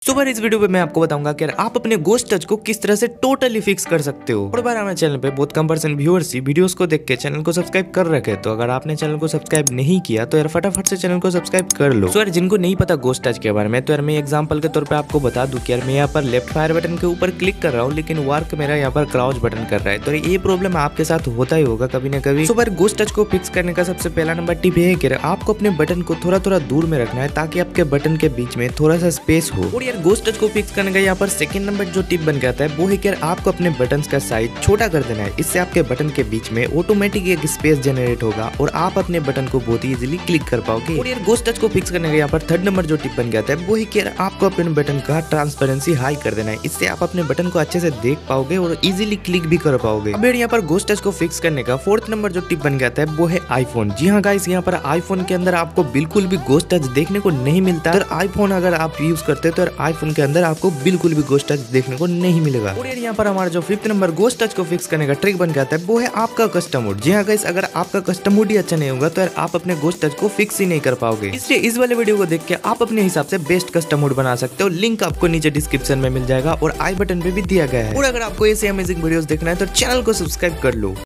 सुबह इस वीडियो पे मैं आपको बताऊंगा कि आप अपने गोस्ट टच को किस तरह से टोटली फिक्स कर सकते हो। और बार हमारे चैनल पे बहुत कम परसेंट व्यूअर्स ही वीडियोस को देख के चैनल को सब्सक्राइब कर रखे, तो अगर आपने चैनल को सब्सक्राइब नहीं किया तो यार फटाफट से चैनल को सब्सक्राइब कर लो। तो यार जिनको नहीं पता गोस्ट टच के बारे में, तो यार मैं एग्जांपल के तौर पे आपको बता दूं कि यार मैं यहाँ पर लेफ्ट फायर बटन के ऊपर क्लिक कर रहा हूँ, लेकिन वर्क मेरा यहाँ पर क्राउच बटन कर रहा है। तो ये प्रॉब्लम आपके साथ होता ही होगा कभी ना कभी। तो यार गोस्ट टच को फिक्स करने का सबसे पहला नंबर टिप है कि आपको अपने बटन को थोड़ा थोड़ा दूर में रखना है ताकि आपके बटन के बीच में थोड़ा सा स्पेस हो। और यार गोस्ट टच को फिक्स करने का यहाँ पर सेकंड नंबर जो टिप बन जाता है वो है कि आपको अपने बटन्स का साइज छोटा कर देना है। इससे आपके बटन के बीच में ऑटोमेटिक एक स्पेस जनरेट होगा और आप अपने बटन को बहुत ही इजीली क्लिक कर पाओगे। और यार गोस्ट टच को फिक्स करने का यहाँ पर थर्ड नंबर जो टिप बन जाता है वो है कि आपको अपने बटन का ट्रांसपेरेंसी हाई कर देना है। इससे आप अपने बटन को अच्छे से देख पाओगे और इजीली क्लिक भी कर पाओगे। अब यहाँ पर गोस्ट टच को फिक्स करने का फोर्थ नंबर जो टिप बन जाता है वो है आईफोन। जी हाँ गाइस, यहाँ पर आईफोन के अंदर आपको बिल्कुल भी गोस्ट टच देखने को नहीं मिलता। अगर आईफोन अगर आप यूज करते हैं तो आईफोन के अंदर आपको बिल्कुल भी गोस्ट टच देखने को नहीं मिलेगा। और यहाँ पर हमारा जो फिफ्थ नंबर गोस्ट टच को फिक्स करने का ट्रिक बन जाता है वो है आपका कस्टम मोड। जी हाँ गाइस, अगर आपका कस्टम मोड ही अच्छा नहीं होगा तो यार आप अपने गोस्ट टच को फिक्स ही नहीं कर पाओगे। इसलिए इस वाले वीडियो को देख के आप अपने हिसाब से बेस्ट कस्टम मोड बना सकते हो। लिंक आपको नीचे डिस्क्रिप्शन में मिल जाएगा और आई बटन पे भी दिया गया है। और अगर आपको ऐसे अमेजिंग वीडियोस देखना है तो चैनल को सब्सक्राइब कर लो।